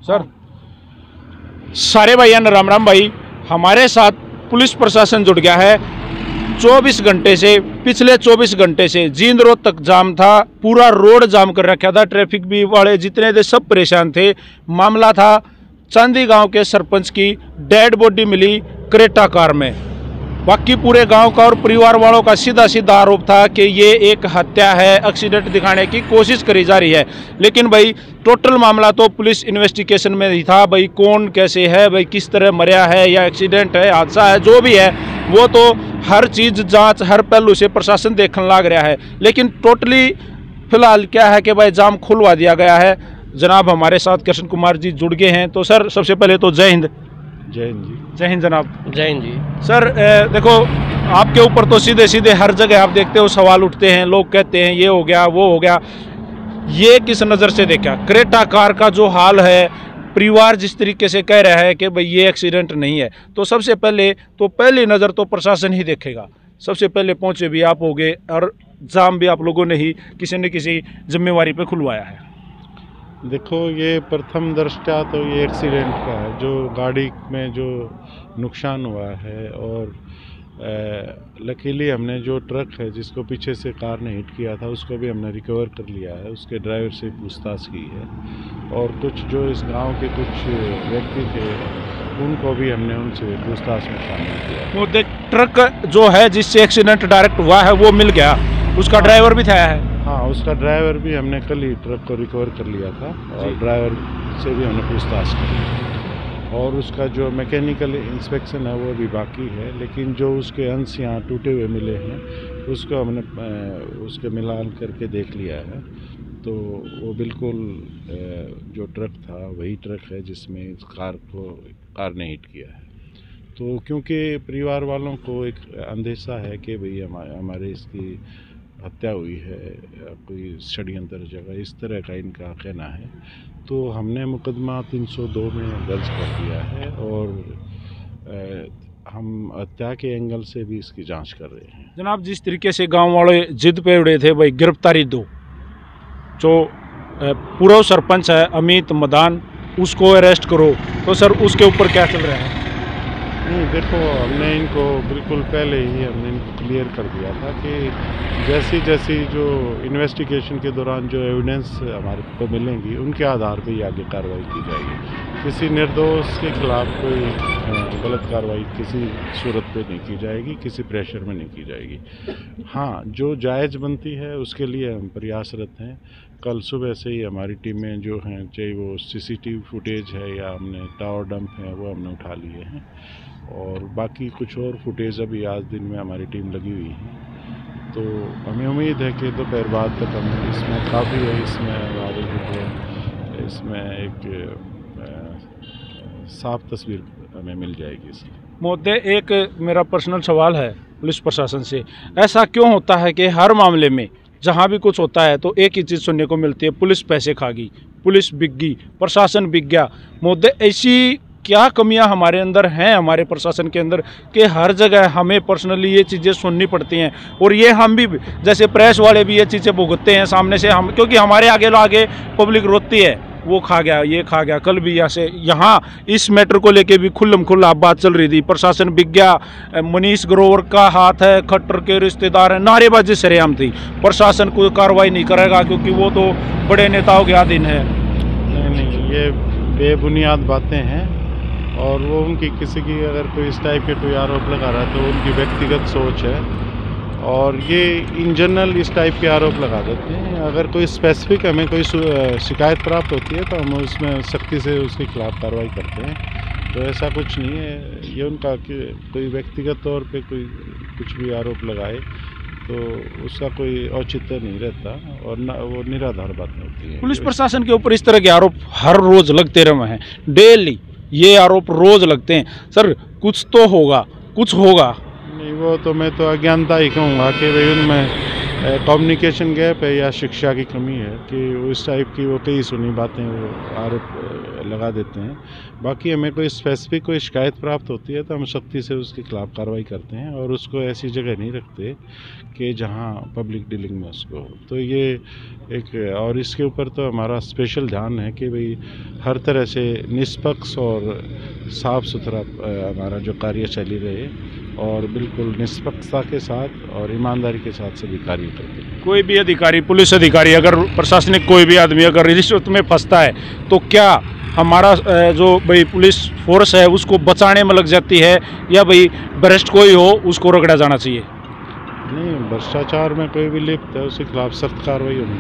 Sir सारे भाइयों राम राम भाई। हमारे साथ पुलिस प्रशासन जुड़ गया है। 24 घंटे से पिछले 24 घंटे से जींद रोड तक जाम था, पूरा रोड जाम कर रखा था। ट्रैफिक भी वाले जितने थे सब परेशान थे। मामला था चांदी गांव के सरपंच की डेड बॉडी मिली क्रेटा कार में। बाकी पूरे गांव का और परिवार वालों का सीधा सीधा आरोप था कि ये एक हत्या है, एक्सीडेंट दिखाने की कोशिश करी जा रही है। लेकिन भाई टोटल मामला तो पुलिस इन्वेस्टिगेशन में ही था। भाई कौन कैसे है, भाई किस तरह मरा है या एक्सीडेंट है, हादसा है, जो भी है वो तो हर चीज़ जांच हर पहलू से प्रशासन देखने लग रहा है। लेकिन टोटली फिलहाल क्या है कि भाई जाम खुलवा दिया गया है। जनाब हमारे साथ कृष्ण कुमार जी जुड़ गए हैं। तो सर सबसे पहले तो जय हिंद। जय हिंद जी। जय हिंद जनाब। जय हिंद जी। सर देखो आपके ऊपर तो सीधे सीधे हर जगह आप देखते हो सवाल उठते हैं, लोग कहते हैं ये हो गया वो हो गया। ये किस नज़र से देखा क्रेटा कार का जो हाल है, परिवार जिस तरीके से कह रहा है कि भाई ये एक्सीडेंट नहीं है, तो सबसे पहले तो पहली नज़र तो प्रशासन ही देखेगा। सबसे पहले पहुंचे भी आप होगे और जाम भी आप लोगों ने ही किसी न किसी जिम्मेवारी पे खुलवाया है। देखो ये प्रथम दृष्टया तो ये एक्सीडेंट का है, जो गाड़ी में जो नुकसान हुआ है। और लकीली हमने जो ट्रक है जिसको पीछे से कार ने हिट किया था उसको भी हमने रिकवर कर लिया है, उसके ड्राइवर से पूछताछ की है। और कुछ जो इस गांव के कुछ व्यक्ति थे उनको भी हमने उनसे पूछताछ में शामिल किया। वो ट्रक जो है जिससे एक्सीडेंट डायरेक्ट हुआ है वो मिल गया, उसका ड्राइवर भी था है। हाँ, उसका ड्राइवर भी हमने कल ही ट्रक को रिकवर कर लिया था और ड्राइवर से भी हमने पूछताछ की। और उसका जो मैकेनिकल इंस्पेक्शन है वो भी बाकी है, लेकिन जो उसके अंश यहाँ टूटे हुए मिले हैं उसको हमने उसके मिलान करके देख लिया है। तो वो बिल्कुल जो ट्रक था वही ट्रक है जिसमें कार ने हिट किया है। तो क्योंकि परिवार वालों को एक अंदेशा है कि भाई हमारे इसकी हत्या हुई है, कोई षड्यंत्र जगह इस तरह का इनका कहना है, तो हमने मुकदमा 302 में दर्ज कर दिया है और हम हत्या के एंगल से भी इसकी जांच कर रहे हैं। जनाब जिस तरीके से गांव वाले जिद पे उड़े थे भाई गिरफ्तारी दो, जो पूर्व सरपंच है अमित मदान उसको अरेस्ट करो, तो सर उसके ऊपर क्या चल रहा है? नहीं देखो, हमने इनको बिल्कुल पहले ही हमने इनको क्लियर कर दिया था कि जैसी जैसी जो इन्वेस्टिगेशन के दौरान जो एविडेंस हमारे को मिलेंगी उनके आधार पे ही आगे कार्रवाई की जाएगी। किसी निर्दोष के खिलाफ कोई गलत कार्रवाई किसी सूरत पे नहीं की जाएगी, किसी प्रेशर में नहीं की जाएगी। हाँ, जो जायज़ बनती है उसके लिए हम प्रयासरत हैं। कल सुबह से ही हमारी टीमें जो हैं, चाहे वो सीसीटीवी फुटेज है या हमने टावर डंप है वो हमने उठा लिए हैं, और बाकी कुछ और फुटेज अभी आज दिन में हमारी टीम लगी हुई है। तो हमें उम्मीद है कि दोपहर बाद तक हम इसमें काफ़ी है, इसमें हमारे जो इसमें एक साफ तस्वीर हमें मिल जाएगी इसकी। महोदय एक मेरा पर्सनल सवाल है पुलिस प्रशासन से, ऐसा क्यों होता है कि हर मामले में जहाँ भी कुछ होता है तो एक ही चीज़ सुनने को मिलती है, पुलिस पैसे खा गई, पुलिस बिक गई, प्रशासन बिक गया। महोदय ऐसी क्या कमियां हमारे अंदर हैं, हमारे प्रशासन के अंदर, कि हर जगह हमें पर्सनली ये चीज़ें सुननी पड़ती हैं? और ये हम भी जैसे प्रेस वाले भी ये चीज़ें भुगतते हैं सामने से हम, क्योंकि हमारे आगे पब्लिक रोती है वो खा गया ये खा गया। कल भी यहाँ इस मैटर को लेके भी खुल्लम खुल्ला बात चल रही थी, प्रशासन बिक गया, मनीष ग्रोवर का हाथ है, खट्टर के रिश्तेदार हैं, नारेबाजी सरेआम थी। प्रशासन कोई कार्रवाई नहीं करेगा क्योंकि वो तो बड़े नेताओं के अधीन है। नहीं, ये बेबुनियाद बातें हैं और वो उनकी किसी की अगर कोई इस टाइप के कोई आरोप लगा रहा है तो उनकी व्यक्तिगत सोच है, और ये इन जनरल इस टाइप के आरोप लगा देते हैं। अगर कोई स्पेसिफिक हमें कोई शिकायत प्राप्त होती है तो हम उसमें सख्ती से उसके खिलाफ कार्रवाई करते हैं। तो ऐसा कुछ नहीं है ये उनका कि कोई व्यक्तिगत तौर पे कोई कुछ भी आरोप लगाए तो उसका कोई औचित्य नहीं रहता और न वो निराधार बातें होती हैं। पुलिस प्रशासन के ऊपर इस तरह के आरोप हर रोज़ लगते रहे हैं, डेली ये आरोप रोज़ लगते हैं। सर कुछ तो होगा, कुछ होगा। नहीं, वो तो मैं तो अज्ञानता ही कहूँगा कि भाई उनमें कम्युनिकेशन गैप है या शिक्षा की कमी है कि उस टाइप की वो कई सुनी बातें वो आरोप लगा देते हैं। बाकी हमें कोई स्पेसिफिक कोई शिकायत प्राप्त होती है तो हम सख्ती से उसके खिलाफ़ कार्रवाई करते हैं और उसको ऐसी जगह नहीं रखते कि जहां पब्लिक डीलिंग में उसको, तो ये एक, और इसके ऊपर तो हमारा स्पेशल ध्यान है कि भाई हर तरह से निष्पक्ष और साफ़ सुथरा हमारा जो कार्यशैली रहे और बिल्कुल निष्पक्षता के साथ और ईमानदारी के साथ सभी कार्य करते हैं। कोई भी अधिकारी, पुलिस अधिकारी, अगर प्रशासनिक कोई भी आदमी अगर रिश्वत में फंसता है तो क्या हमारा जो भाई पुलिस फोर्स है उसको बचाने में लग जाती है या भाई भ्रष्ट कोई हो उसको रगड़ा जाना चाहिए? नहीं, भ्रष्टाचार में कोई भी लिप्त है उसके खिलाफ सख्त कार्रवाई होनी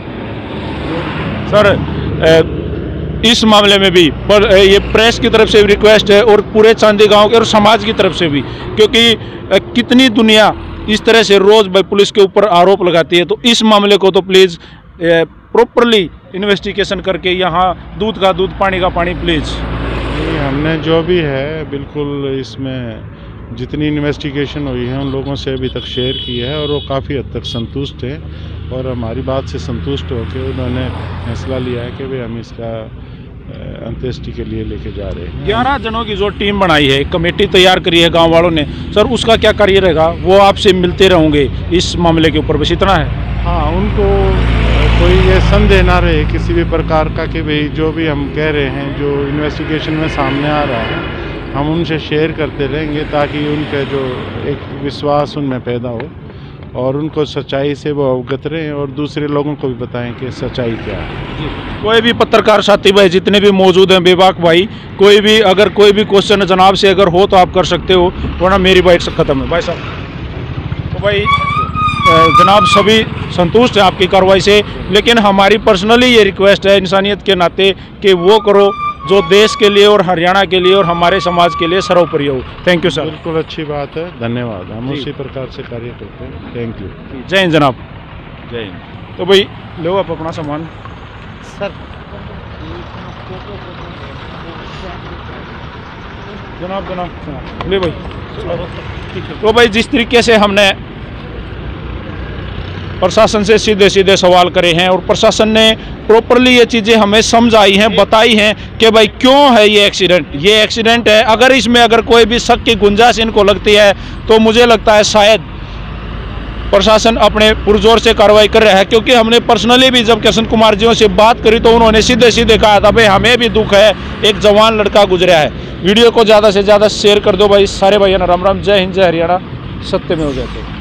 चाहिए। सर, इस मामले में भी पर ये प्रेस की तरफ से भी रिक्वेस्ट है और पूरे चांदी गांव के और समाज की तरफ से भी, क्योंकि कितनी दुनिया इस तरह से रोज़ भाई पुलिस के ऊपर आरोप लगाती है, तो इस मामले को तो प्लीज़ प्रॉपरली इन्वेस्टिगेशन करके यहाँ दूध का दूध पानी का पानी प्लीज़। हमने जो भी है बिल्कुल इसमें जितनी इन्वेस्टिगेशन हुई है उन लोगों से अभी तक शेयर की है और वो काफ़ी हद तक संतुष्ट हैं और हमारी बात से संतुष्ट होकर उन्होंने फैसला लिया है कि भाई हम इसका अंत्येष्टि के लिए लेके जा रहे हैं। 11 जनों की जो टीम बनाई है, कमेटी तैयार करी है गांव वालों ने, सर उसका क्या कार्य रहेगा? वो आपसे मिलते रहेंगे इस मामले के ऊपर, बस इतना है? हाँ, उनको कोई ये संदेह ना रहे किसी भी प्रकार का कि भाई जो भी हम कह रहे हैं, जो इन्वेस्टिगेशन में सामने आ रहा है, हम उनसे शेयर करते रहेंगे ताकि उनका जो एक विश्वास उनमें पैदा हो और उनको सच्चाई से वो अवगत रहें और दूसरे लोगों को भी बताएं कि सच्चाई क्या है। कोई भी पत्रकार साथी भाई जितने भी मौजूद हैं, बेबाक भाई, कोई भी अगर कोई भी क्वेश्चन जनाब से अगर हो तो आप कर सकते हो, वरना मेरी बाइट ख़त्म है भाई साहब। तो भाई जनाब सभी संतुष्ट हैं आपकी कार्रवाई से, लेकिन हमारी पर्सनली ये रिक्वेस्ट है इंसानियत के नाते कि वो करो जो देश के लिए और हरियाणा के लिए और हमारे समाज के लिए सर्वोपरि हो। Thank you sir. बिल्कुल अच्छी बात है, धन्यवाद। हम उसी प्रकार से कार्य करते हैं। Thank you. जय हिंद जनाब। जय हिंद। तो भाई लो आप अपना सामान सर। जनाब ले भाई। तो भाई जिस तरीके से हमने प्रशासन से सीधे सीधे सवाल करे हैं और प्रशासन ने प्रॉपरली ये चीज़ें हमें समझाई हैं, बताई हैं कि भाई क्यों है ये एक्सीडेंट है। अगर इसमें अगर कोई भी शक की गुंजाइश इनको लगती है तो मुझे लगता है शायद प्रशासन अपने पुरजोर से कार्रवाई कर रहा है, क्योंकि हमने पर्सनली भी जब किशन कुमार जी से बात करी तो उन्होंने सीधे सीधे कहा था भाई हमें भी दुख है, एक जवान लड़का गुजरा है। वीडियो को ज़्यादा से ज़्यादा शेयर कर दो भाई। सारे भाइयों राम राम। जय हिंद, जय हरियाणा। सत्य में हो जाते हैं।